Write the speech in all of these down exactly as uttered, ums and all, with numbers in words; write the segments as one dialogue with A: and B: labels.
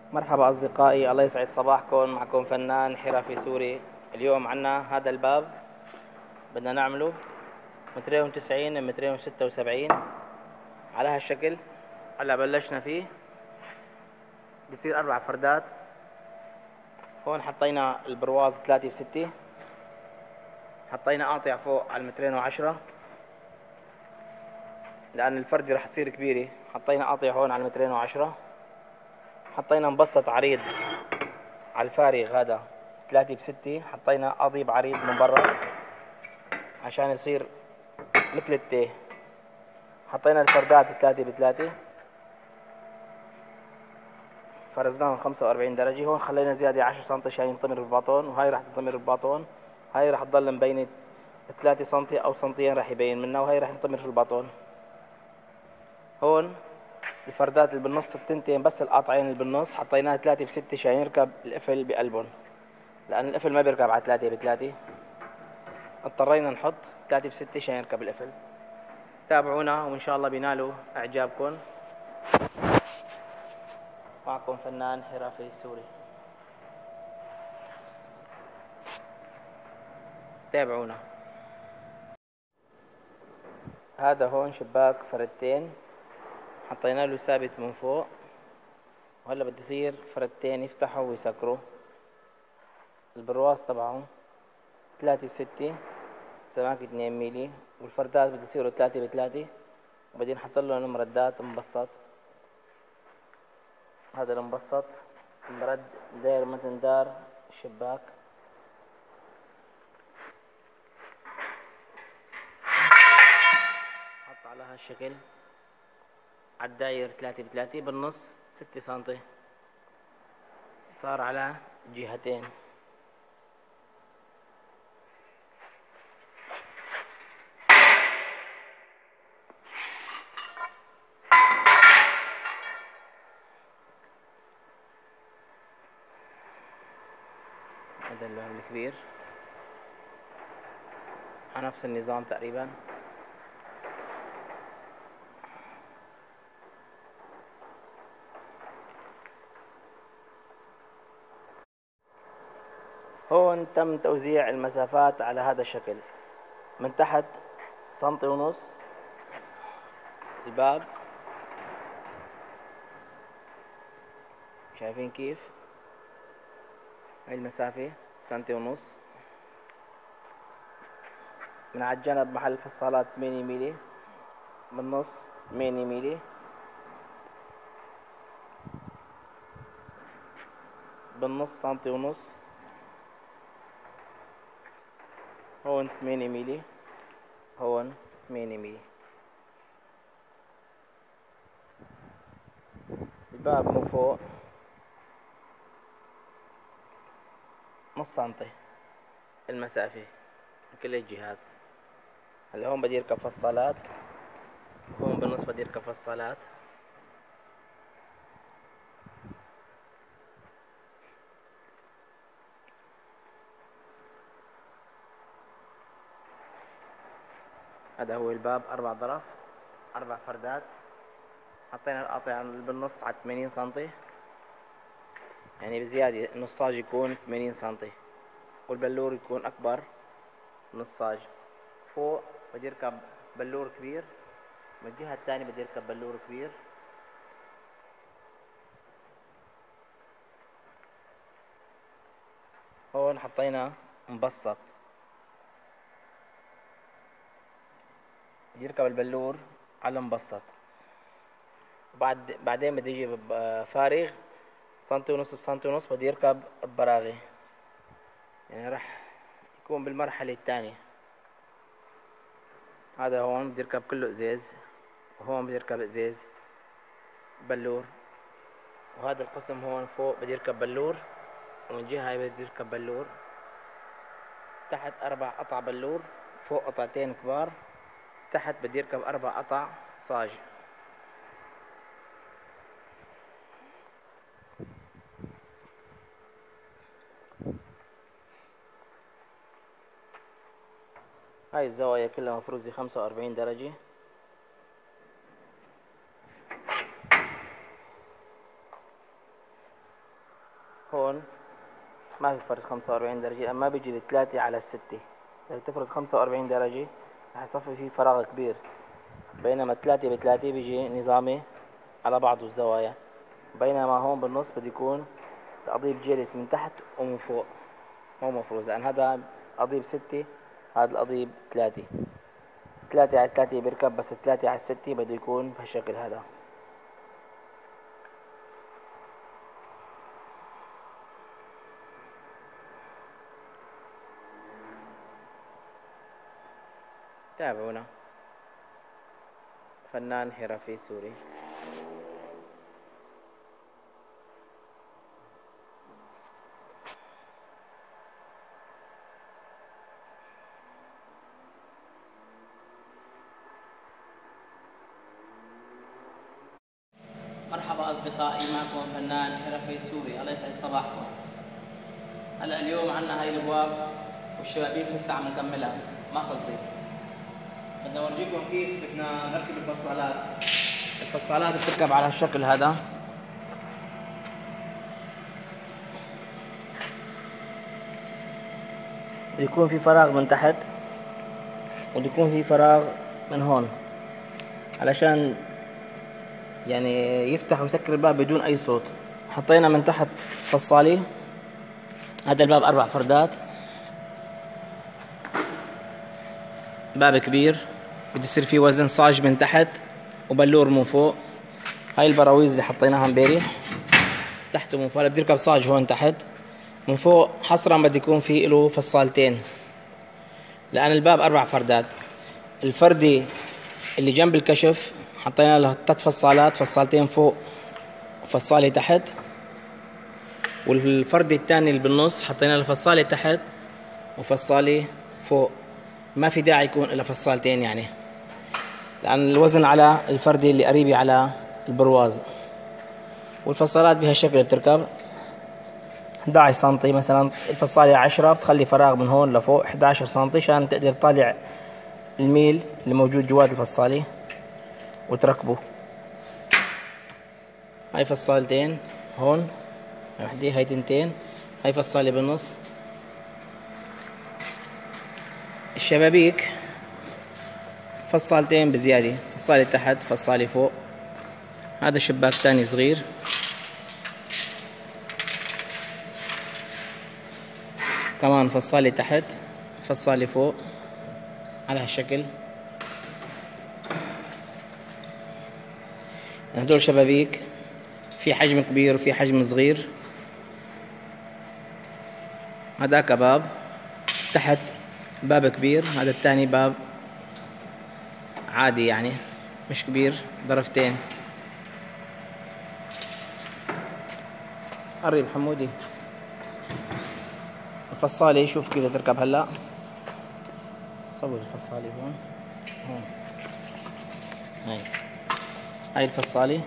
A: مرحبا أصدقائي، الله يسعد صباحكم. معكم فنان حرفي سوري. اليوم عنا هذا الباب بدنا نعمله مترين وتسعين مترين وستة وسبعين على هالشكل. هلا بلشنا فيه، بصير أربع فردات. هون حطينا البرواز ثلاثة بستة، حطينا قاطع فوق على المترين وعشرة لأن الفردة رح تصير كبيرة. حطينا قاطع هون على المترين وعشرة، حطينا مبسط عريض على الفارغ هذا ثلاثة بستة، حطينا قضيب عريض من برا عشان يصير مثل التيه. حطينا الفردات ثلاثة بثلاثة، فرزناهم خمسة وأربعين درجة. هون خلينا زيادة عشرة سم عشان ينطمر الباطون، وهاي راح تنطمر الباطون. هاي راح تضل مبينة ثلاثة سم أو سنتين راح يبين منها، وهي راح ينطمر في الباطون. هون الفردات اللي بالنص التنتين بس القاطعين اللي بالنص حطيناها ثلاثة بستة عشان يركب القفل بقلبهم، لأن القفل ما بيركب على ثلاثة بثلاثة. اضطرينا نحط ثلاثة بستة عشان يركب القفل. تابعونا وإن شاء الله بينالوا إعجابكم. معكم فنان حرفي سوري، تابعونا. هذا هون شباك فردتين حطينا له ثابت من فوق، وهلا بده يصير فردتين يفتحوا ويسكروا. البرواز تبعه ثلاثة بستة سماكة اثنين ميلي، والفردات بده يصيروا ثلاثة بثلاثة، وبعدين نحط لهم مردات مبسط. هذا المبسط المرد داير مثل دار الشباك. حط على هالشكل على الداير ثلاثة بثلاثة، بالنص ستة سنتي، صار على جهتين. هذا اللون الكبير على نفس النظام تقريبا. هون تم توزيع المسافات على هذا الشكل. من تحت سنتي ونص الباب، شايفين كيف؟ هاي المسافة سنتي ونص. من على الجنب محل الفصالات ثمانية ميلي، بالنص ثمانية ميلي، بالنص سنتي ونص. هون ثمانية ميلي، هون ثمانية ميلي. الباب من فوق نص سنتي المسافة من كل الجهات. هلا هون بدي يركب فصالات، هون بالنص بدي يركب فصالات. هذا هو الباب، أربع ظرف، أربع فردات. حطينا القاطع بالنص على ثمانين سنتي، يعني بزيادة النصاج يكون ثمانين سنتي، والبلور يكون أكبر نصاج. فوق بدي يركب بلور كبير، من الجهة الثانية بدي يركب بلور كبير. هون حطينا مبسط بدي يركب البلور على مبسط، وبعد بعدين بدي يجيب فارغ سنتي ونص بسنتي ونص، بدي يركب براغي، يعني راح يكون بالمرحلة الثانية. هذا هون بدي يركب كله ازاز، وهون بدي يركب ازاز بلور، وهذا القسم هون فوق بدي يركب بلور، ومن جهة هاي بدي يركب بلور. تحت أربع قطع بلور، فوق قطعتين كبار، تحت بدي يركب أربع قطع صاج. هاي الزوايا كلها مفروزة خمسة وأربعين درجة. هون ما في فرق خمسة وأربعين درجة، اما بيجي الثلاثة على الستة، اذا تفرض خمسة وأربعين درجة رح يصفي فيه فراغ كبير، بينما ثلاثة بثلاثة بيجي نظامي على بعضه الزوايا، بينما هون بالنص بده يكون القضيب جالس من تحت ومن فوق مو مفروض، لأن هذا قضيب ستة هذا القضيب ثلاثة، ثلاثة على ثلاثة بيركب، بس ثلاثة على الستة بده يكون بهالشكل هذا. تابعونا. فنان حرفي سوري. مرحبا أصدقائي، معكم فنان حرفي سوري، الله يسعد صباحكم. هلا اليوم عنا هاي الابواب والشبابيك لسه عم نكملها ما خلصت. بدنا نورجيكم كيف بدنا نركب الفصالات. الفصالات بتركب على الشكل هذا. يكون في فراغ من تحت ويكون في فراغ من هون علشان يعني يفتح ويسكر الباب بدون اي صوت. حطينا من تحت فصالي، هذا الباب اربع فردات، باب كبير بده يصير فيه وزن صاج من تحت وبلور من فوق. هاي البراويز اللي حطيناها امبارح تحت ومن فوق، بده يركب صاج هون تحت. من فوق حصرا بده يكون فيه له فصالتين، لان الباب اربع فردات. الفردي اللي جنب الكشف حطينا له ثلاث فصالات، فصالتين فوق وفصالة تحت، والفرد الثاني اللي بالنص حطينا له فصالة تحت وفصالة فوق. ما في داعي يكون إلا فصالتين يعني، لأن الوزن على الفردي اللي قريبي على البرواز. والفصالات بهالشكل بتركب أحد عشر سنتي، مثلا الفصالة عشرة بتخلي فراغ من هون لفوق أحد عشر سنتي عشان تقدر تطالع الميل اللي موجود جوات الفصالة وتركبه. هاي فصالتين هون، وحدة هاي تنتين، هاي فصالة بالنص. الشبابيك فصالتين بزيادة، فصالة تحت فصالة فوق. هذا شباك تاني صغير، كمان فصالة تحت فصالة فوق على هالشكل. هدول شبابيك في حجم كبير وفي حجم صغير. هذاك باب تحت باب كبير، هذا الثاني باب عادي يعني مش كبير، ظرفتين. قرب حمودي. الفصالة شوف كيف تركب هلا. صور الفصالة هون هون. هاي هاي الفصالة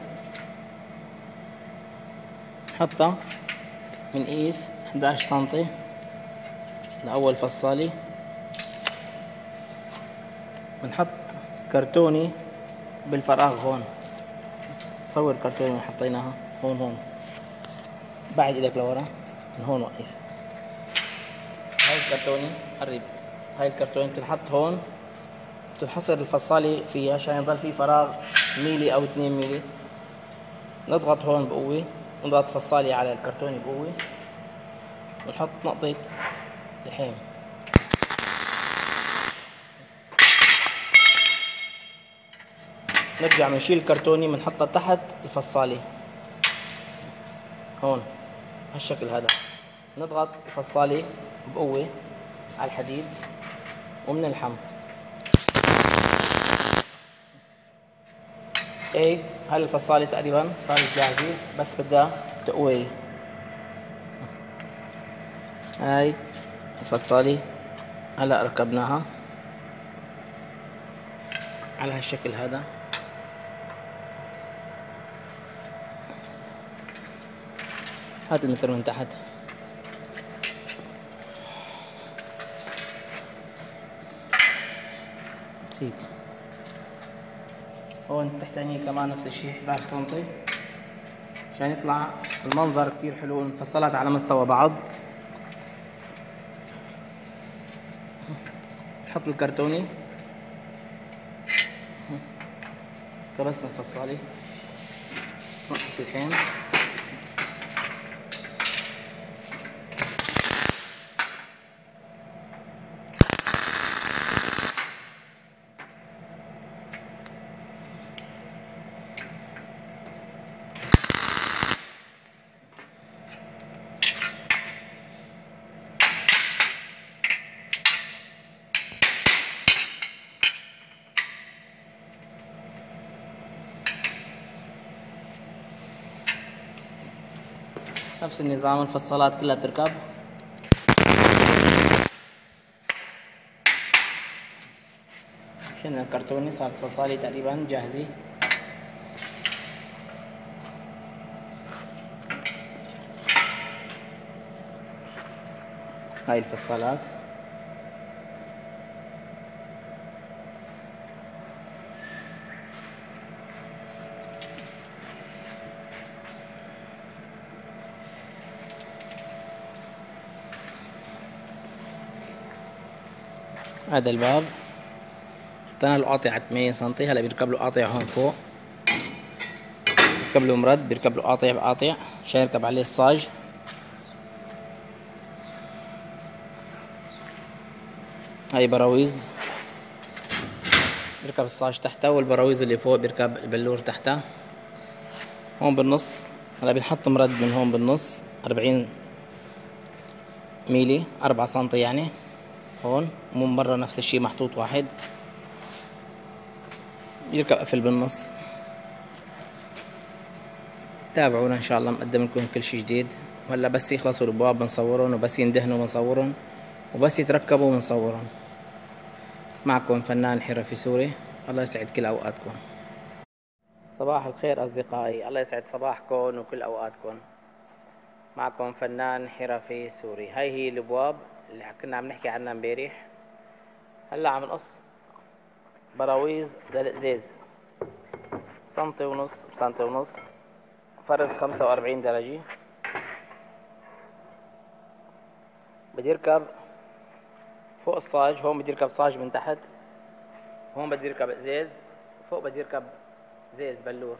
A: نحطها بنقيس أحد عشر سنتي لأول فصالة. بنحط كرتوني بالفراغ هون. صور كرتوني اللي حطيناها هون هون. بعد ايدك لورا من هون وقف. هاي الكرتوني قرب. هاي الكرتوني بتنحط هون، بتنحصر الفصالة فيها عشان يضل في فراغ ميلي أو اثنين ميلي. نضغط هون بقوة، نضغط فصالة على الكرتوني بقوة، ونحط نقطة لحام. نرجع بنشيل الكرتوني بنحطها تحت الفصالة هون هالشكل هذا. نضغط الفصالة بقوة على الحديد وبنلحم هيك. هاي الفصالة تقريبا صارت جاهزة، بس بدها تقوية. هاي الفصالة هلا ركبناها على هالشكل هذا. هات المتر من تحت. سيك هون تحتاني كمان نفس الشيء أحد عشر سنتي عشان يطلع المنظر كتير حلو، المفصلات على مستوى بعض. نحط الكرتوني، كبسنا الفصالي، نحط الحين. نفس النظام، الفصالات كلها بتركب. شلنا الكرتوني، صارت فصالي تقريبا جاهزة. هاي الفصالات. هذا الباب حطينا له قاطع ثمانية سنتي، هلا بيركب له قاطع هون فوق، بيركب له مرد، بيركب له قاطع بقاطع عشان يركب عليه الصاج. هاي براويز بيركب الصاج تحتها، والبراويز اللي فوق بيركب البلور تحتها. هون بالنص هلا بنحط مرد من هون بالنص أربعين ميلي، أربعة سنتي يعني. هون ومن برا نفس الشي محطوط واحد، يركب قفل بالنص. تابعونا ان شاء الله، مقدم لكم كل شي جديد. وهلا بس يخلصوا الابواب بنصورهم، وبس يندهنوا بنصورهم، وبس يتركبوا بنصورهم. معكم فنان حرفي سوري، الله يسعد كل اوقاتكم. صباح الخير اصدقائي، الله يسعد صباحكم وكل اوقاتكم. معكم فنان حرفي سوري. هاي هي الابواب اللي كنا عم نحكي عنها امبارح. هلا عم نقص براويز للقزاز، سنتي ونص بسنتي ونص، فرز خمسة وأربعين درجة. بدي يركب فوق الصاج، هون بدي يركب صاج من تحت، هون بدي يركب ازاز، فوق بدي يركب ازاز بلور.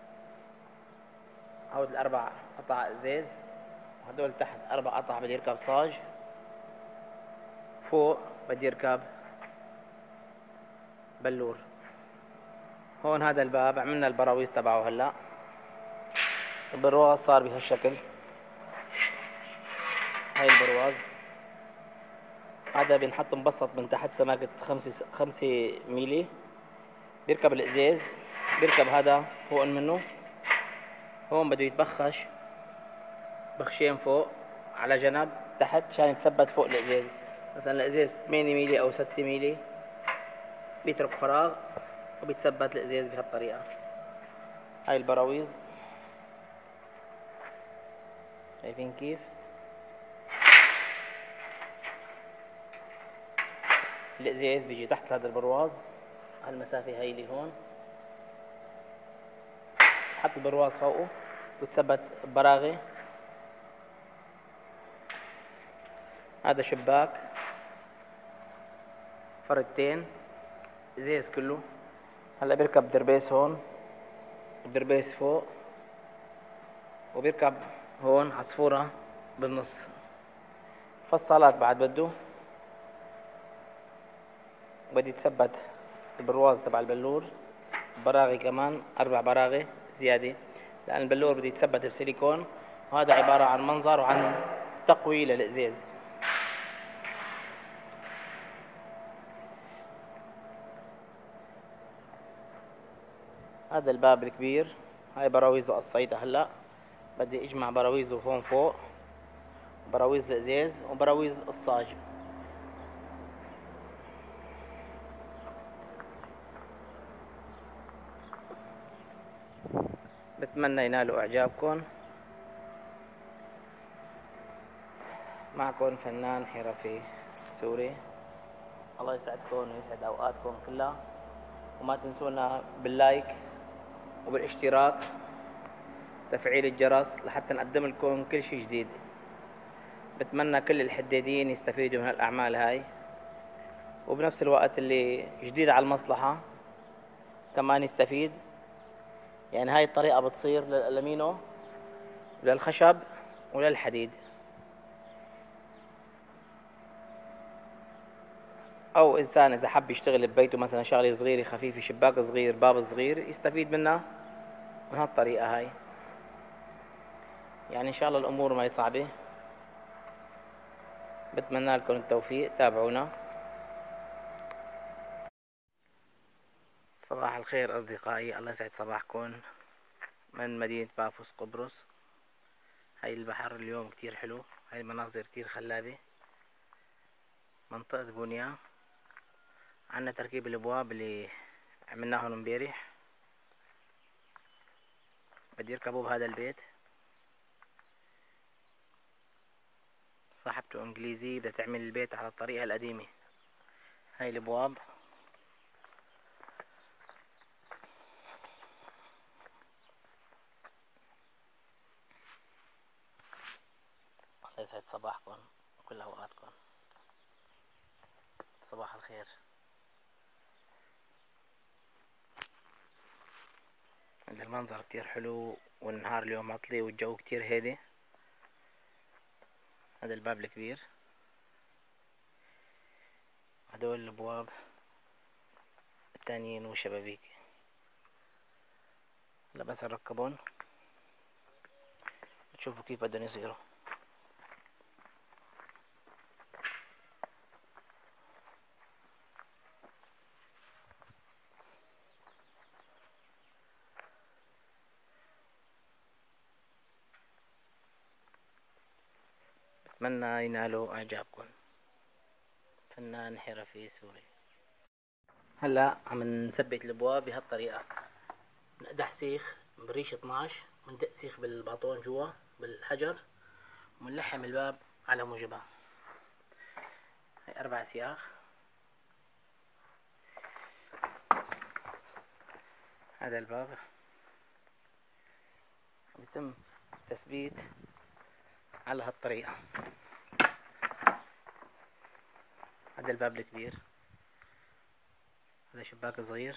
A: هود الاربع قطع ازاز، وهدول تحت اربع قطع بدي يركب صاج، فوق بدي يركب بلور. هون هذا الباب عملنا البراويز تبعه. هلا البرواز صار بهالشكل. هاي البرواز هذا بنحط مبسط من تحت سماكة خمسة خمسة ميلي، بيركب الازاز، بيركب هذا فوق منه. هون بده يتبخش بخشين فوق على جنب تحت عشان يتثبت فوق الازاز. مثلا الازاز ثمانية ميلي او ستة ميلي، بيترك فراغ وبيتثبت الازاز بهالطريقة. هاي البراويز شايفين كيف؟ الازاز بيجي تحت هذا البرواز، هالمسافة هاي اللي هون، حط البرواز فوقه وتثبت براغي. هذا شباك فردتين ازاز كله. هلا بيركب دربيس هون، الدربيس فوق، وبيركب هون عصفورة بالنص. فصالات بعد بده، بدي يتثبت البرواز تبع البلور، براغي كمان اربع براغي زيادة، لان البلور بده يتثبت بسيليكون. وهذا عبارة عن منظر وعن تقوية للإزاز. هذا الباب الكبير، هاي براويزه قصيتها. هلا بدي اجمع براويزه هون فوق، براويز الازاز وبراويز الصاج. بتمنى ينالوا اعجابكم. معكم فنان حرفي سوري، الله يسعدكم ويسعد اوقاتكم كلها. وما تنسونا باللايك وبالاشتراك تفعيل الجرس لحتى نقدم لكم كل شي جديد. بتمنى كل الحدادين يستفيدوا من هالأعمال هاي، وبنفس الوقت اللي جديد على المصلحة كمان يستفيد. يعني هاي الطريقة بتصير للألمينو وللخشب وللحديد، أو إنسان إذا حب يشتغل ببيته مثلا شغلة صغيرة خفيفة، شباك صغير، باب صغير، يستفيد منها من هالطريقة هاي. يعني إن شاء الله الأمور ما هي صعبة. بتمنى لكم التوفيق، تابعونا. صباح الخير أصدقائي، الله يسعد صباحكم من مدينة بافوس قبرص. هاي البحر اليوم كتير حلو، هاي المناظر كتير خلابة. منطقة بونيا. عنا تركيب الابواب اللي عملناهم امبارح، بدي يركبوا بهذا البيت. صاحبته انجليزي بدها تعمل البيت على الطريقة القديمة. هاي الابواب. الله يسعد صباحكم وكل اوقاتكم. صباح الخير. المنظر كتير حلو، والنهار اليوم مطلي والجو كتير هادي. هذا الباب الكبير، هدول الابواب التانيين وشبابيك. هلا بس نركبون تشوفوا كيف بدهم يصيروا. بتمنى ينالوا اعجابكم. فنان حرفي سوري. هلا عم نثبت الابواب بهالطريقة. نقدح سيخ بريش اثناعش، وندق سيخ بالباطون جوا بالحجر، ومنلحم الباب على موجبها. هاي اربع سياخ. هذا الباب يتم تثبيت على هالطريقة. هذا الباب الكبير، هذا شباك صغير،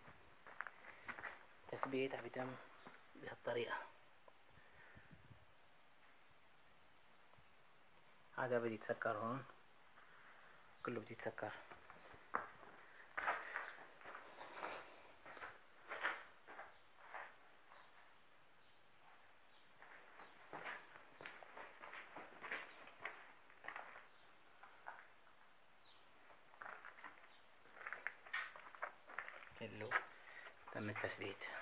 A: تثبيت عم يتم بهالطريقة. هذا بدي يتسكر هون، كله بدي يتسكر. كله تم التثبيت.